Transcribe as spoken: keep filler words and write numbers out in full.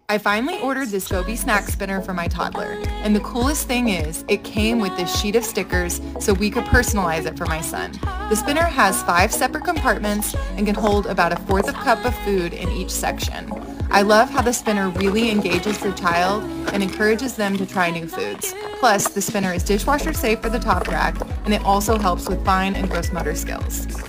I finally ordered this Gobi snack spinner for my toddler, and the coolest thing is it came with this sheet of stickers so we could personalize it for my son. The spinner has five separate compartments and can hold about a fourth of a cup of food in each section. I love how the spinner really engages the child and encourages them to try new foods. Plus, the spinner is dishwasher safe for the top rack, and it also helps with fine and gross motor skills.